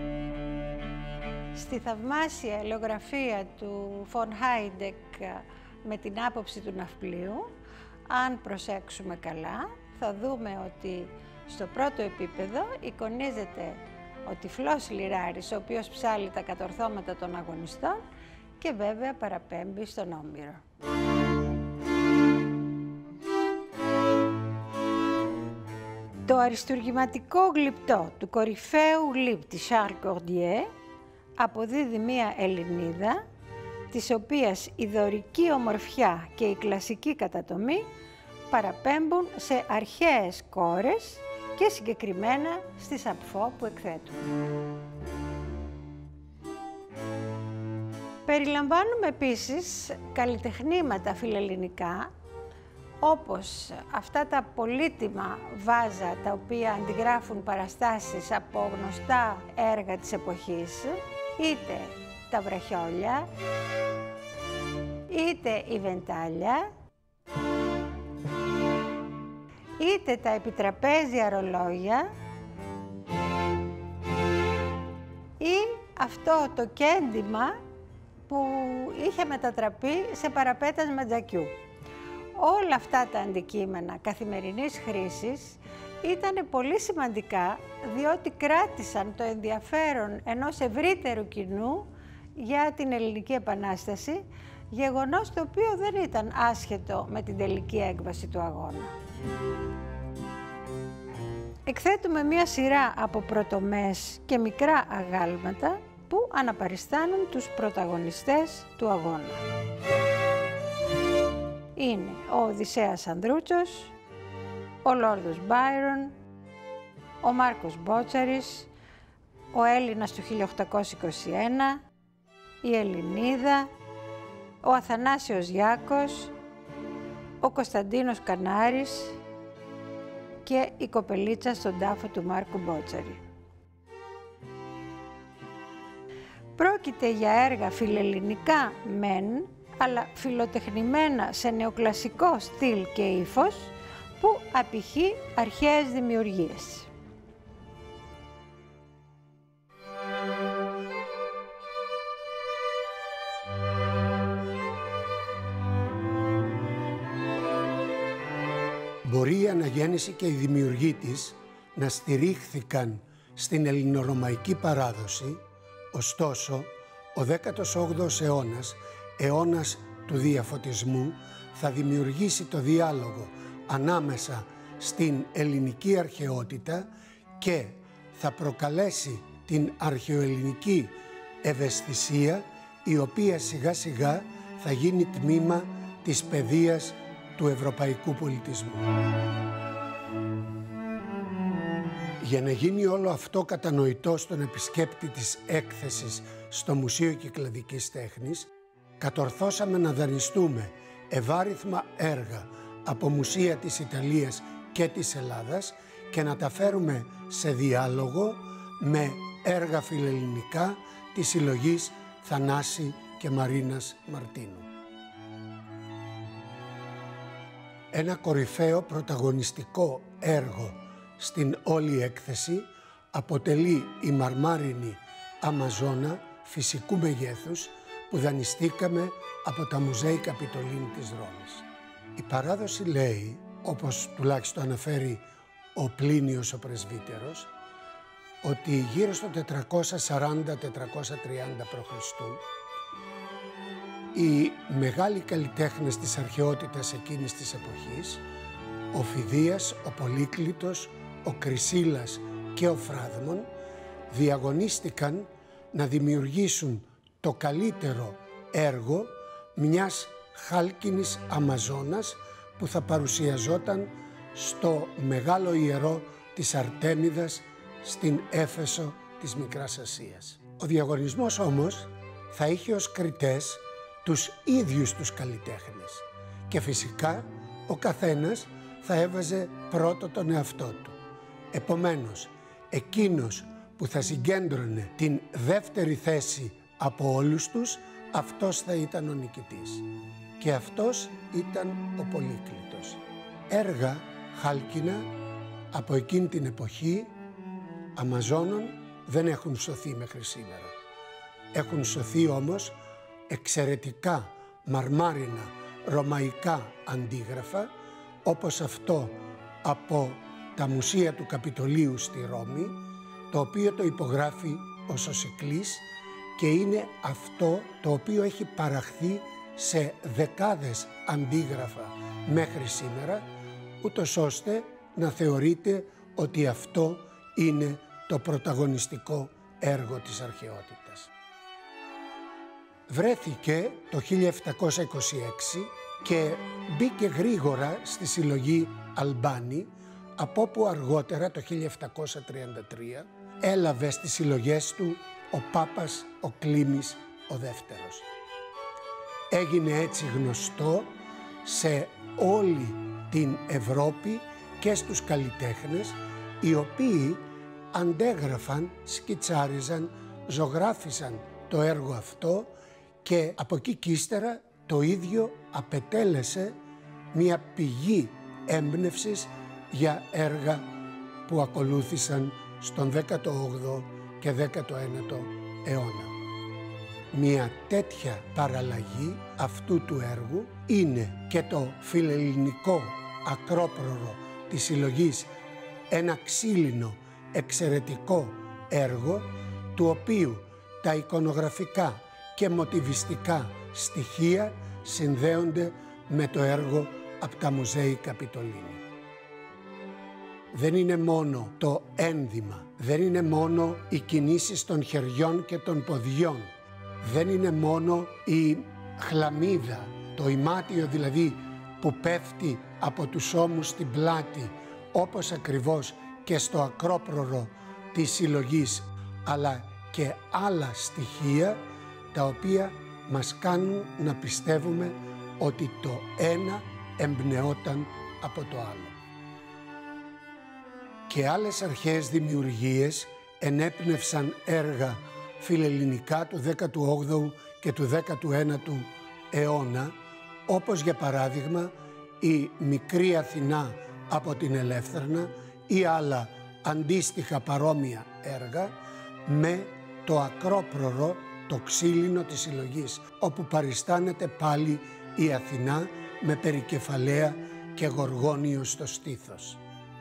Στη θαυμάσια ελαιογραφία του Φον Χάιντεκ με την άποψη του ναυπλίου, αν προσέξουμε καλά, θα δούμε ότι στο πρώτο επίπεδο εικονίζεται ο τυφλός λυράρης, ο οποίος ψάλλει τα κατορθώματα των αγωνιστών και βέβαια παραπέμπει στον Όμηρο. Το αριστουργηματικό γλυπτό του κορυφαίου γλύπτη Charles Cordier αποδίδει μία Ελληνίδα, της οποίας η δωρική ομορφιά και η κλασική κατατομή παραπέμπουν σε αρχαίες κόρες και συγκεκριμένα στη Σαπφό που εκθέτουν. Περιλαμβάνουμε επίσης καλλιτεχνήματα φιλελληνικά, όπως αυτά τα πολύτιμα βάζα τα οποία αντιγράφουν παραστάσεις από γνωστά έργα της εποχής, είτε τα βραχιόλια, είτε η βεντάλια, είτε τα επιτραπέζια ρολόγια ή αυτό το κέντημα που είχε μετατραπεί σε παραπέτασμα τζακιού. Όλα αυτά τα αντικείμενα καθημερινής χρήσης ήταν πολύ σημαντικά διότι κράτησαν το ενδιαφέρον ενός ευρύτερου κοινού για την Ελληνική Επανάσταση, γεγονός το οποίο δεν ήταν άσχετο με την τελική έκβαση του αγώνα. Εκθέτουμε μία σειρά από πρωτομές και μικρά αγάλματα που αναπαριστάνουν τους πρωταγωνιστές του αγώνα. Είναι ο Οδυσσέας Ανδρούτσος, ο Λόρδος Μπάιρον, ο Μάρκος Μπότσαρης, ο Έλληνας του 1821, η Ελληνίδα, ο Αθανάσιος Γιάκος, ο Κωνσταντίνος Κανάρης και η κοπελίτσα στον τάφο του Μάρκου Μπότσαρη. Πρόκειται για έργα φιλελληνικά μεν, αλλά φιλοτεχνημένα σε νεοκλασικό στυλ και ύφος που απηχεί αρχαίες δημιουργίες. Μπορεί η αναγέννηση και η δημιουργή της να στηρίχθηκαν στην ελληνορωμαϊκή παράδοση, ωστόσο ο 18ος αιώνας, αιώνας του διαφωτισμού, θα δημιουργήσει το διάλογο ανάμεσα στην ελληνική αρχαιότητα και θα προκαλέσει την αρχαιοελληνική ευαισθησία, η οποία σιγά σιγά θα γίνει τμήμα της παιδείας του ευρωπαϊκού πολιτισμού. Για να γίνει όλο αυτό κατανοητό στον επισκέπτη της έκθεσης στο Μουσείο Κυκλαδικής Τέχνης, κατορθώσαμε να δανειστούμε ευάριθμα έργα από μουσεία της Ιταλίας και της Ελλάδας και να τα φέρουμε σε διάλογο με έργα φιλελληνικά της συλλογής Θανάση και Μαρίνας Μαρτίνου. Ένα κορυφαίο πρωταγωνιστικό έργο στην όλη έκθεση αποτελεί η μαρμάρινη Αμαζόνα φυσικού μεγέθους που δανειστήκαμε από τα Μουζέη Καπιτολίνη της Ρώμης. Η παράδοση λέει, όπως τουλάχιστον αναφέρει ο Πλίνιος ο Πρεσβύτερος, ότι γύρω στο 440-430 π.Χ. οι μεγάλοι καλλιτέχνες της αρχαιότητας εκείνης της εποχής, ο Φιδίας, ο Πολύκλητος, ο Κρυσίλας και ο Φράδμον, διαγωνίστηκαν να δημιουργήσουν το καλύτερο έργο μιας χάλκινης Αμαζόνας που θα παρουσιαζόταν στο μεγάλο ιερό της Αρτέμιδας στην Έφεσο της Μικράς Ασίας. Ο διαγωνισμός όμως θα είχε ως κριτές τους ίδιους τους καλλιτέχνες και φυσικά ο καθένας θα έβαζε πρώτο τον εαυτό του. Επομένως, εκείνος που θα συγκέντρωνε την δεύτερη θέση από όλους τους, αυτός θα ήταν ο νικητής. Και αυτός ήταν ο Πολύκλητος. Έργα χάλκινα από εκείνη την εποχή Αμαζόνων δεν έχουν σωθεί μέχρι σήμερα. Έχουν σωθεί όμως εξαιρετικά μαρμάρινα ρωμαϊκά αντίγραφα, όπως αυτό από τα μουσεία του Καπιτολίου στη Ρώμη, το οποίο το υπογράφει ο Σωσικλής και είναι αυτό το οποίο έχει παραχθεί σε δεκάδες αντίγραφα μέχρι σήμερα, ούτως ώστε να θεωρείται ότι αυτό είναι το πρωταγωνιστικό έργο της αρχαιότητας. Βρέθηκε το 1726 και μπήκε γρήγορα στη συλλογή Αλμπάνη, από όπου αργότερα το 1733 έλαβε στις συλλογές του ο Πάπας ο Κλίμης ο Δεύτερος. Έγινε έτσι γνωστό σε όλη την Ευρώπη και στους καλλιτέχνες, οι οποίοι αντέγραφαν, σκιτσάριζαν, ζωγράφισαν το έργο αυτό και από εκεί κι ύστερα το ίδιο απετέλεσε μια πηγή έμπνευσης για έργα που ακολούθησαν στον 18ο και 19ο αιώνα. Μια τέτοια παραλλαγή αυτού του έργου είναι και το φιλελληνικό ακρόπρορο της συλλογής, ένα ξύλινο εξαιρετικό έργο, του οποίου τα εικονογραφικά και μοτιβιστικά στοιχεία συνδέονται με το έργο από τα μουζέη Καπιτολίνη. Δεν είναι μόνο το ένδυμα, δεν είναι μόνο οι κινήσεις των χεριών και των ποδιών, δεν είναι μόνο η χλαμίδα, το ημάτιο δηλαδή που πέφτει από τους ώμους στην πλάτη, όπως ακριβώς και στο ακρόπρορο της συλλογής, αλλά και άλλα στοιχεία τα οποία μας κάνουν να πιστεύουμε ότι το ένα εμπνεόταν από το άλλο. Και άλλες αρχαίες δημιουργίες ενέπνευσαν έργα φιλελληνικά του 18ου και του 19ου αιώνα, όπως για παράδειγμα η Μικρή Αθηνά από την Ελεύθερνα ή άλλα αντίστοιχα παρόμοια έργα, με το ακρόπρορο, το ξύλινο της συλλογής, όπου παριστάνεται πάλι η Αθηνά με περικεφαλαία και γοργόνιο στο στήθος.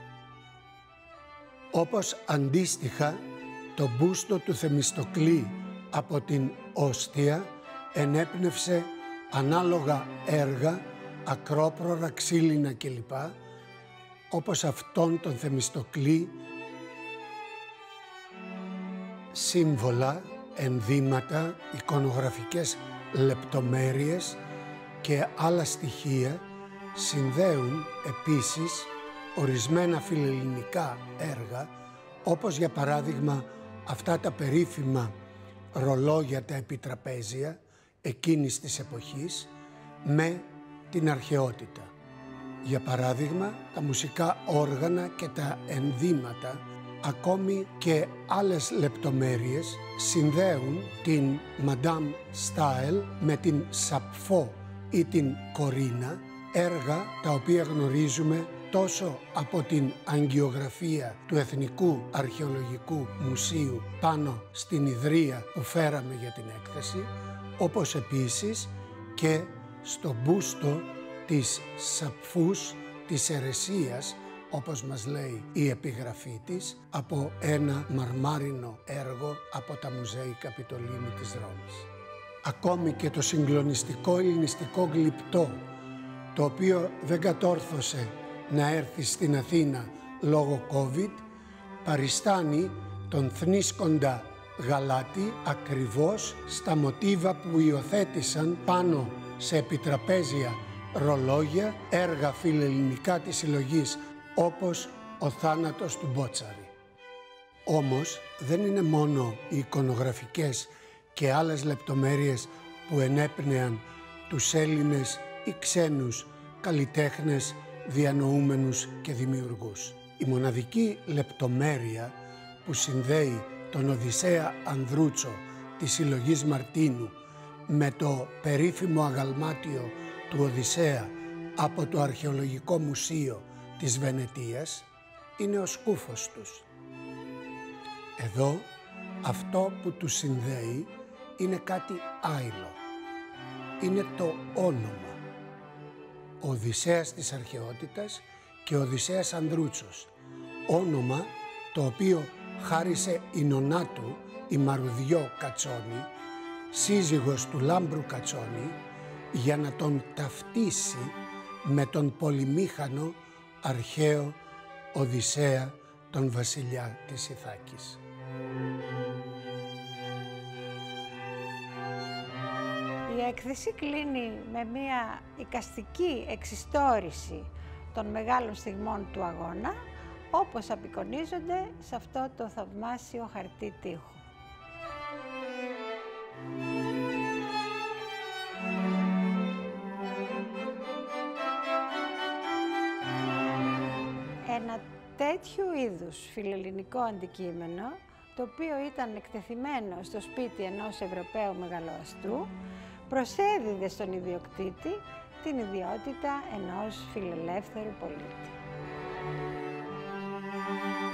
Όπως αντίστοιχα το μπούστο του Θεμιστοκλή από την Όστια ενέπνευσε ανάλογα έργα, ακρόπρορα, ξύλινα κλπ, όπως αυτόν τον Θεμιστοκλή, σύμβολα, ενδύματα, εικονογραφικές λεπτομέρειες και άλλα στοιχεία συνδέουν επίσης ορισμένα φιλελληνικά έργα, όπως για παράδειγμα αυτά τα περίφημα ρολόγια, τα επιτραπέζια εκείνης της εποχής, με την αρχαιότητα. Για παράδειγμα, τα μουσικά όργανα και τα ενδύματα, ακόμη και άλλες λεπτομέρειες, συνδέουν την Madame Style με την Σαπφό ή την Κορίνα, έργα τα οποία γνωρίζουμε τόσο από την αγγιογραφία του Εθνικού Αρχαιολογικού Μουσείου πάνω στην ιδρία που φέραμε για την έκθεση, όπως επίσης και στο μπούστο της Σαπφούς της Ερεσίας, όπως μας λέει η επιγραφή της, από ένα μαρμάρινο έργο από τα μουζέη Καπιτολίνη της Ρώμης. Ακόμη και το συγκλονιστικό ελληνιστικό γλυπτό, το οποίο δεν κατόρθωσε να έρθει στην Αθήνα λόγω COVID, παριστάνει τον θνίσκοντα γαλάτη ακριβώς στα μοτίβα που υιοθέτησαν πάνω σε επιτραπέζια ρολόγια έργα φιλελληνικά της συλλογής, όπως ο θάνατος του Μπότσαρη. Όμως δεν είναι μόνο οι εικονογραφικές και άλλες λεπτομέρειες που ενέπνεαν τους Έλληνες ή ξένους καλλιτέχνες, διανοούμενους και δημιουργούς. Η μοναδική λεπτομέρεια που συνδέει τον Οδυσσέα Ανδρούτσο της συλλογής Μαρτίνου με το περίφημο αγαλμάτιο του Οδυσσέα από το Αρχαιολογικό Μουσείο της Βενετίας είναι ο σκούφος τους. Εδώ αυτό που τους συνδέει είναι κάτι άειλο. Είναι το όνομα. Ο Οδυσσέας της αρχαιότητας και ο Οδυσσέας Ανδρούτσος. Όνομα το οποίο χάρισε η νονά του, η Μαρουδιό Κατσόνη, σύζυγος του Λάμπρου Κατσόνη, για να τον ταυτίσει με τον πολυμήχανο αρχαίο Οδυσσέα, τον βασιλιά της Ιθάκης. Η έκθεση κλείνει με μια εικαστική εξιστόρηση των μεγάλων στιγμών του αγώνα, όπως απεικονίζονται σε αυτό το θαυμάσιο χαρτί τοίχου. Ένα τέτοιου είδους φιλελληνικό αντικείμενο, το οποίο ήταν εκτεθειμένο στο σπίτι ενός Ευρωπαίου μεγαλοαστού, προσέδιδε στον ιδιοκτήτη την ιδιότητα ενός φιλελεύθερου πολίτη.